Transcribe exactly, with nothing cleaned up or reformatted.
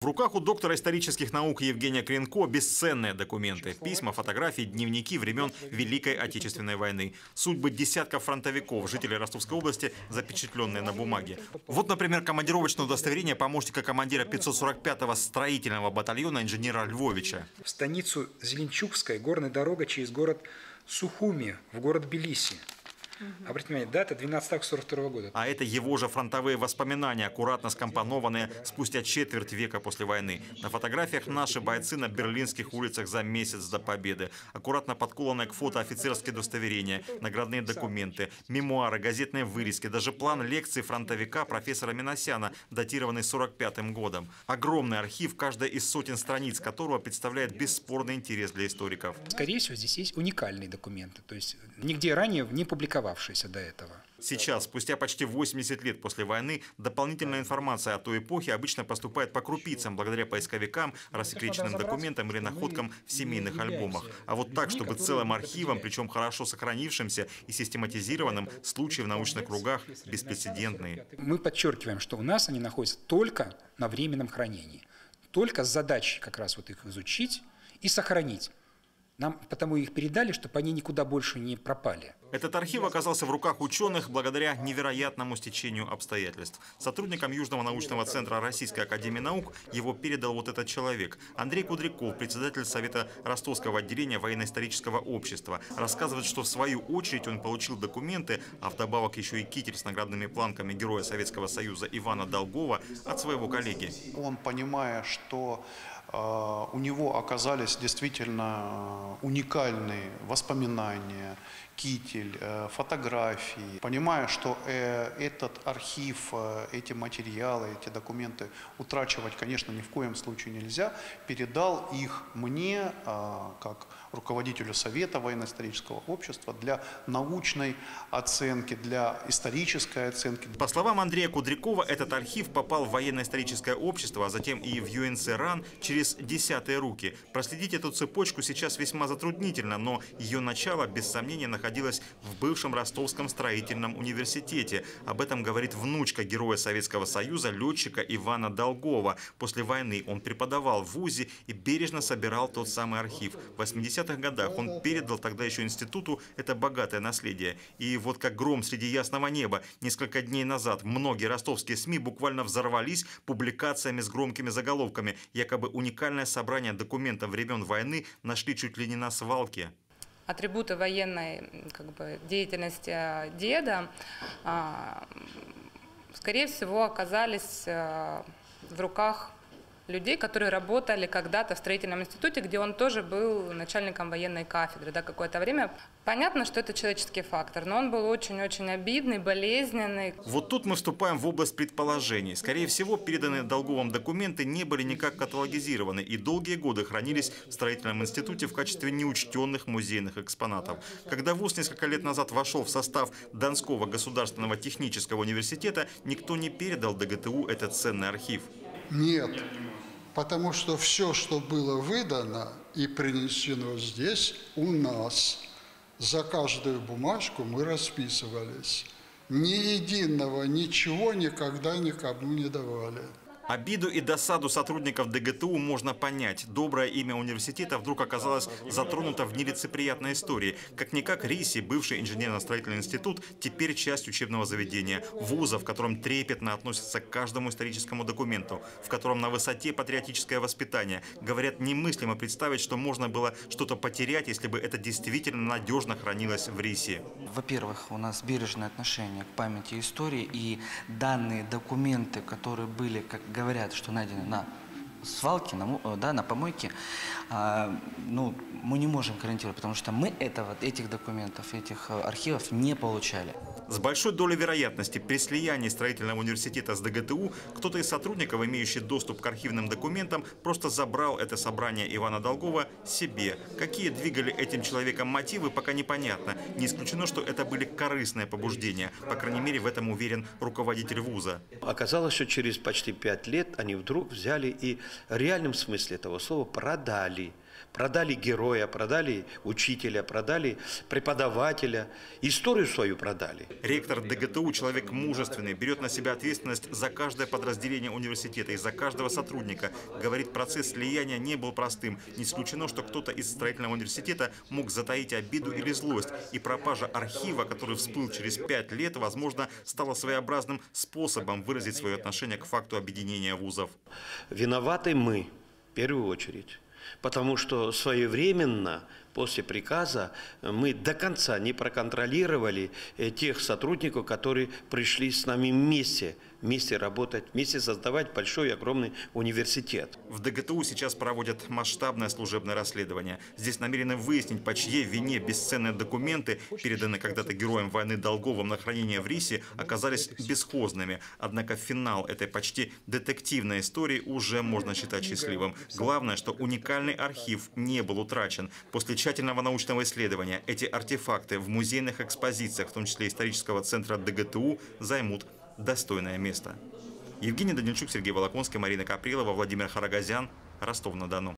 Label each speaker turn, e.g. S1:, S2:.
S1: В руках у доктора исторических наук Евгения Кренко бесценные документы. Письма, фотографии, дневники времен Великой Отечественной войны. Судьбы десятков фронтовиков, жителей Ростовской области, запечатленные на бумаге. Вот, например, командировочное удостоверение помощника командира пятьсот сорок пятого строительного батальона инженера Львовича.
S2: В станицу Зеленчукская горная дорога через город Сухуми в город Тбилиси. Обратите внимание, дата двенадцатого августа сорок второго года.
S1: А это его же фронтовые воспоминания, аккуратно скомпонованные спустя четверть века после войны. На фотографиях наши бойцы на берлинских улицах за месяц до победы. Аккуратно подколанные к фото офицерские удостоверения, наградные документы, мемуары, газетные вырезки, даже план лекции фронтовика профессора Минасяна, датированный сорок пятым годом. Огромный архив, каждая из сотен страниц которого представляет бесспорный интерес для историков.
S2: Скорее всего, здесь есть уникальные документы, то есть нигде ранее не публиковавшиеся до этого.
S1: Сейчас, спустя почти восемьдесят лет после войны, дополнительная информация о той эпохе обычно поступает по крупицам, благодаря поисковикам, рассекреченным документам или находкам в семейных альбомах. А вот так, чтобы целым архивом, причем хорошо сохранившимся и систематизированным, случаи в научных кругах беспрецедентные.
S2: Мы подчеркиваем, что у нас они находятся только на временном хранении. Только с задачей как раз вот их изучить и сохранить. Нам потому их передали, чтобы они никуда больше не пропали.
S1: Этот архив оказался в руках ученых благодаря невероятному стечению обстоятельств. Сотрудникам Южного научного центра Российской академии наук его передал вот этот человек. Андрей Кудряков, председатель Совета Ростовского отделения военно-исторического общества. Рассказывает, что в свою очередь он получил документы, а вдобавок еще и китель с наградными планками Героя Советского Союза Ивана Долгова от своего коллеги.
S3: Он, понимая, что у него оказались действительно уникальные воспоминания, китель, фотографии. Понимая, что этот архив, эти материалы, эти документы утрачивать, конечно, ни в коем случае нельзя, передал их мне, как руководителю Совета военно-исторического общества, для научной оценки, для исторической оценки.
S1: По словам Андрея Кудрякова, этот архив попал в военно-историческое общество, а затем и в ю эн цэ ран через десятые руки. Проследить эту цепочку сейчас весьма затруднительно, но ее начало, без сомнения, находилось в бывшем Ростовском строительном университете. Об этом говорит внучка Героя Советского Союза, летчика Ивана Долгова. После войны он преподавал в вузе и бережно собирал тот самый архив. В восьмидесятых годах он передал тогда еще институту это богатое наследие. И вот как гром среди ясного неба, несколько дней назад многие ростовские СМИ буквально взорвались публикациями с громкими заголовками. Якобы уникальное собрание документов времен войны нашли чуть ли не на свалке.
S4: Атрибуты военной как бы, деятельности деда, скорее всего, оказались в руках людей, которые работали когда-то в строительном институте, где он тоже был начальником военной кафедры, да, какое-то время. Понятно, что это человеческий фактор, но он был очень-очень обидный, болезненный.
S1: Вот тут мы вступаем в область предположений. Скорее всего, переданные Долговым документы не были никак каталогизированы и долгие годы хранились в строительном институте в качестве неучтенных музейных экспонатов. Когда вуз несколько лет назад вошел в состав Донского государственного технического университета, никто не передал дэ гэ тэ у этот ценный архив.
S5: Нет. Потому что все, что было выдано и принесено здесь, у нас. За каждую бумажку мы расписывались. Ни единого ничего никогда никому не давали.
S1: Обиду и досаду сотрудников дэ гэ тэ у можно понять. Доброе имя университета вдруг оказалось затронуто в нелицеприятной истории. Как-никак РИСИ, бывший инженерно-строительный институт, теперь часть учебного заведения. Вуза, в котором трепетно относятся к каждому историческому документу, в котором на высоте патриотическое воспитание. Говорят, немыслимо представить, что можно было что-то потерять, если бы это действительно надежно хранилось в РИСИ.
S6: Во-первых, у нас бережное отношение к памяти истории, и данные документы, которые были, как говорят, что найдены на свалке, на, да, на помойке, а, ну, мы не можем гарантировать, потому что мы этого, этих документов, этих архивов не получали.
S1: С большой долей вероятности при слиянии строительного университета с дэ гэ тэ у кто-то из сотрудников, имеющий доступ к архивным документам, просто забрал это собрание Ивана Долгова себе. Какие двигали этим человеком мотивы, пока непонятно. Не исключено, что это были корыстные побуждения. По крайней мере, в этом уверен руководитель вуза.
S7: Оказалось, что через почти пять лет они вдруг взяли и в реальном смысле этого слова продали Продали героя, продали учителя, продали преподавателя, историю свою продали.
S1: Ректор ДГТУ – человек мужественный, берет на себя ответственность за каждое подразделение университета и за каждого сотрудника. Говорит, процесс слияния не был простым. Не исключено, что кто-то из строительного университета мог затаить обиду или злость. И пропажа архива, который всплыл через пять лет, возможно, стала своеобразным способом выразить свое отношение к факту объединения вузов.
S7: Виноваты мы, в первую очередь. Потому что своевременно, после приказа, мы до конца не проконтролировали тех сотрудников, которые пришли с нами вместе, вместе работать, вместе создавать большой и огромный университет.
S1: В ДГТУ сейчас проводят масштабное служебное расследование. Здесь намерены выяснить, по чьей вине бесценные документы, переданные когда-то героям войны Долговым на хранение в РИСе, оказались бесхозными. Однако финал этой почти детективной истории уже можно считать счастливым. Главное, что уникальный архив не был утрачен. После тщательного научного исследования эти артефакты в музейных экспозициях, в том числе исторического центра ДГТУ, займут достойное место. Евгений Данильчук, Сергей Волоконский, Марина Каприлова, Владимир Харагозян, Ростов-на-Дону.